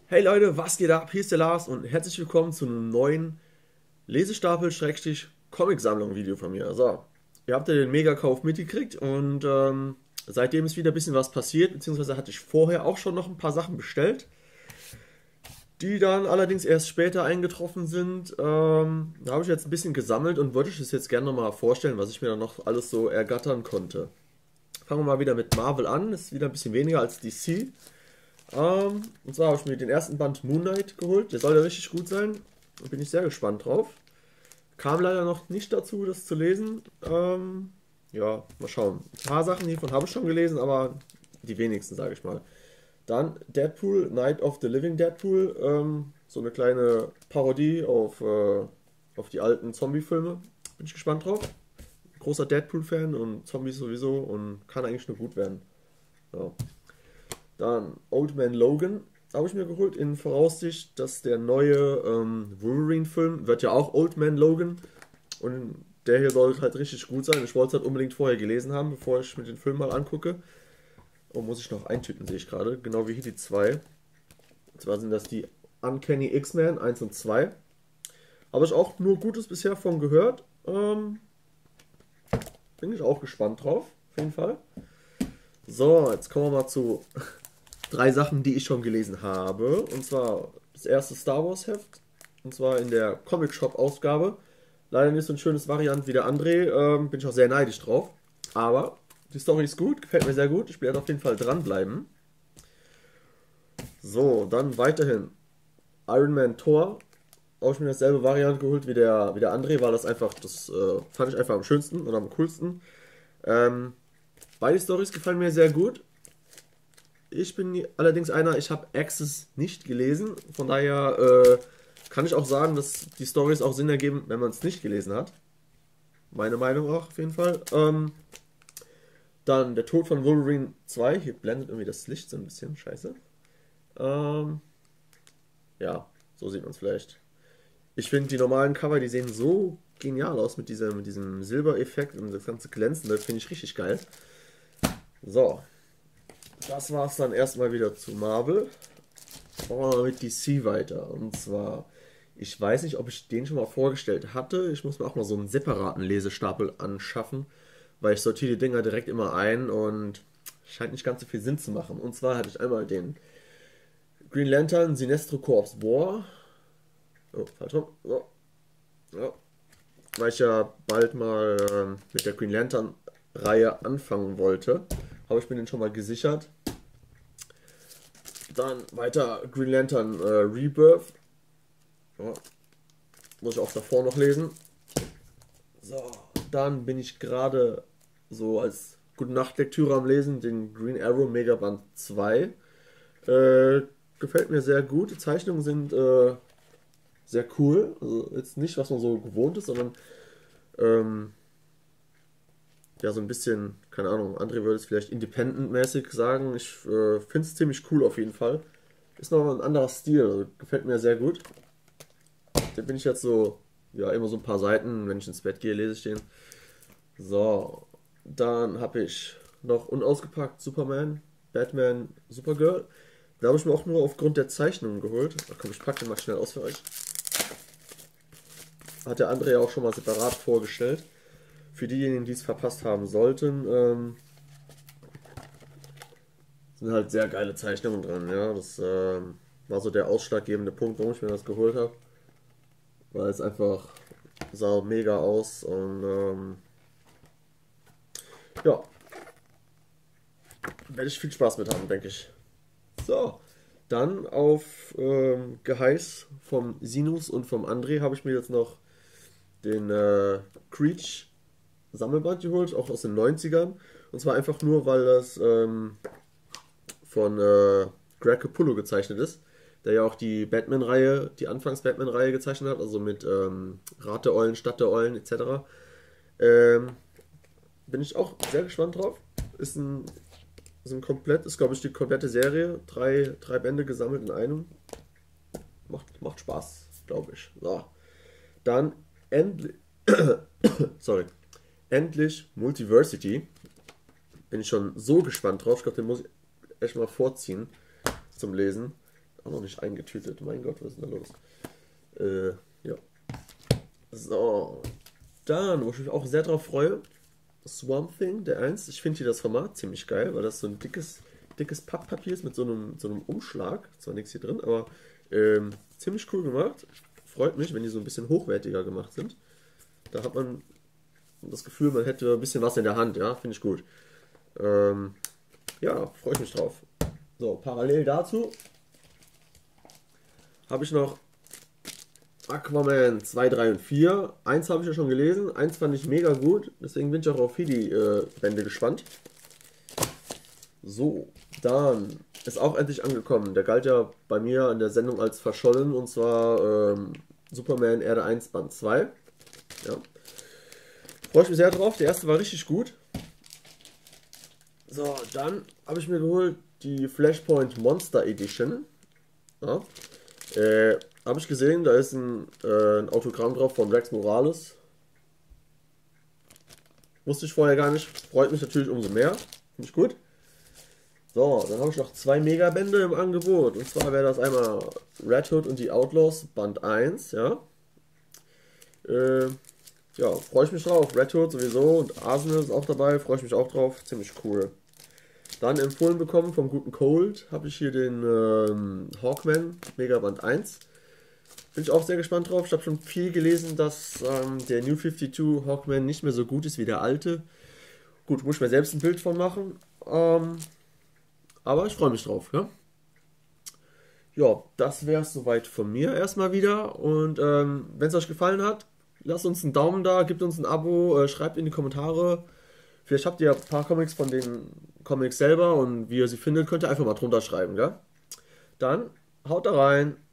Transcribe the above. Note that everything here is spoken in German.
Hey Leute, was geht ab? Hier ist der Lars und herzlich willkommen zu einem neuen Lesestapel-Comic-Sammlung-Video von mir. So, ihr habt ja den Megakauf mitgekriegt und seitdem ist wieder ein bisschen was passiert, beziehungsweise hatte ich vorher auch schon noch ein paar Sachen bestellt, die dann allerdings erst später eingetroffen sind. Da habe ich jetzt ein bisschen gesammelt und wollte ich das jetzt gerne nochmal vorstellen, was ich mir dann noch alles so ergattern konnte. Fangen wir mal wieder mit Marvel an, ist wieder ein bisschen weniger als DC. Und zwar habe ich mir den ersten Band Moon Knight geholt. Der soll ja richtig gut sein. Da bin ich sehr gespannt drauf. Kam leider noch nicht dazu, das zu lesen. Ja, mal schauen. Ein paar Sachen hiervon habe ich schon gelesen, aber die wenigsten, sage ich mal. Dann Deadpool, Night of the Living Deadpool. So eine kleine Parodie auf die alten Zombie-Filme. Bin ich gespannt drauf. Großer Deadpool-Fan und Zombies sowieso und kann eigentlich nur gut werden. Ja. Dann Old Man Logan habe ich mir geholt, in Voraussicht, dass der neue Wolverine-Film wird ja auch Old Man Logan. Und der hier soll halt richtig gut sein. Ich wollte es halt unbedingt vorher gelesen haben, bevor ich mir den Film mal angucke. Oh, muss ich noch eintüten, sehe ich gerade. Genau wie hier die zwei. Und zwar sind das die Uncanny X-Men 1 und 2. Habe ich auch nur Gutes bisher von gehört. Bin ich auch gespannt drauf, auf jeden Fall. So, jetzt kommen wir mal zu drei Sachen, die ich schon gelesen habe. Und zwar das erste Star Wars Heft. Und zwar in der Comic Shop Ausgabe. Leider nicht so ein schönes Variant wie der André. Bin ich auch sehr neidisch drauf. Aber die Story ist gut, gefällt mir sehr gut. Ich werde auf jeden Fall dranbleiben. So, dann weiterhin Iron Man Thor. Habe ich mir dasselbe Variant geholt wie der André, weil das fand ich einfach am schönsten und am coolsten. Beide Stories gefallen mir sehr gut. Ich bin allerdings ich habe Access nicht gelesen. Von daher kann ich auch sagen, dass die Stories auch Sinn ergeben, wenn man es nicht gelesen hat. Meine Meinung auch auf jeden Fall. Dann der Tod von Wolverine 2. Hier blendet irgendwie das Licht so ein bisschen. Scheiße. Ja, so sieht man es vielleicht. Ich finde die normalen Cover, die sehen so genial aus mit diesem Silbereffekt und das ganze Glänzende. Finde ich richtig geil. So, das war es dann erstmal wieder zu Marvel. Machen wir mal mit DC weiter. Und zwar, ich weiß nicht, ob ich den schon mal vorgestellt hatte. Ich muss mir auch mal so einen separaten Lesestapel anschaffen, weil ich sortiere die Dinger direkt immer ein und scheint nicht ganz so viel Sinn zu machen. Und zwar hatte ich einmal den Green Lantern Sinestro Corps War. Oh, falsch rum. So. Ja. Weil ich ja bald mal mit der Green Lantern Reihe anfangen wollte, habe ich mir den schon mal gesichert. Dann weiter Green Lantern Rebirth. Ja. Muss ich auch davor noch lesen. So, dann bin ich gerade so als Gute Nacht Lektüre am Lesen, den Green Arrow Megaband 2. Gefällt mir sehr gut. Die Zeichnungen sind sehr cool. Also jetzt nicht, was man so gewohnt ist, sondern ja, so ein bisschen, keine Ahnung, André würde es vielleicht independent-mäßig sagen. Ich finde es ziemlich cool auf jeden Fall. Ist noch ein anderer Stil, also gefällt mir sehr gut. Da bin ich jetzt so, ja, immer so ein paar Seiten, wenn ich ins Bett gehe, lese ich den. So, dann habe ich noch unausgepackt Superman, Batman, Supergirl. Da habe ich mir auch nur aufgrund der Zeichnungen geholt. Ach komm, ich packe den mal schnell aus für euch. Hat der André ja auch schon mal separat vorgestellt. Für diejenigen, die es verpasst haben sollten, sind halt sehr geile Zeichnungen dran. Ja, das war so der ausschlaggebende Punkt, warum ich mir das geholt habe. Weil es einfach sah mega aus und ja, werde ich viel Spaß mit haben, denke ich. So, dann auf Geheiß vom Sinus und vom André habe ich mir jetzt noch den Creech Sammelband geholt, auch aus den 90ern. Und zwar einfach nur, weil das von Greg Capullo gezeichnet ist, der ja auch die Batman-Reihe, die Anfangs-Batman-Reihe gezeichnet hat, also mit Rat der Eulen, Stadt der Eulen etc. Ähm, Bin ich auch sehr gespannt drauf. Ist glaube ich die komplette Serie, drei Bände gesammelt in einem. Macht Spaß, glaube ich. So. Dann endlich, sorry, endlich Multiversity. Bin ich schon so gespannt drauf. Ich glaube, den muss ich echt mal vorziehen zum Lesen. auch noch nicht eingetütet. Mein Gott, was ist denn da los? Ja. So. Dann, wo ich mich auch sehr drauf freue, Swamp Thing, der 1. Ich finde hier das Format ziemlich geil, weil das so ein dickes Papppapier ist mit so einem Umschlag. Zwar nichts hier drin, aber ziemlich cool gemacht. Freut mich, wenn die so ein bisschen hochwertiger gemacht sind. Da hat man das Gefühl, man hätte ein bisschen was in der Hand, ja, finde ich gut. Ja, freue ich mich drauf. So, parallel dazu habe ich noch Aquaman 2, 3 und 4. Eins habe ich ja schon gelesen, eins fand ich mega gut, deswegen bin ich auch auf die Bände gespannt. So, dann ist auch endlich angekommen. Der galt ja bei mir in der Sendung als verschollen, und zwar Superman Erde 1 Band 2. Ja. Freue ich mich sehr drauf. Der erste war richtig gut. So, dann habe ich mir geholt die Flashpoint Monster Edition. Ja. Habe ich gesehen, da ist ein Autogramm drauf von Rex Morales. Wusste ich vorher gar nicht. Freut mich natürlich umso mehr. Finde ich gut. So, dann habe ich noch 2 Megabände im Angebot. Und zwar wäre das einmal Red Hood und die Outlaws Band 1. Ja. Ja, freue ich mich drauf. Red Hood sowieso und Arsenal ist auch dabei. Freue ich mich auch drauf. Ziemlich cool. Dann empfohlen bekommen vom guten Cold habe ich hier den Hawkman Megaband 1. Bin ich auch sehr gespannt drauf. Ich habe schon viel gelesen, dass der New 52 Hawkman nicht mehr so gut ist wie der alte. Gut, muss ich mir selbst ein Bild von machen. Aber ich freue mich drauf. Ja, ja, das wäre es soweit von mir erstmal wieder. Und wenn es euch gefallen hat, lasst uns einen Daumen da, gebt uns ein Abo, schreibt in die Kommentare. Vielleicht habt ihr ein paar Comics von den Comics selber und wie ihr sie findet, könnt ihr einfach mal drunter schreiben. Ja? Dann haut da rein.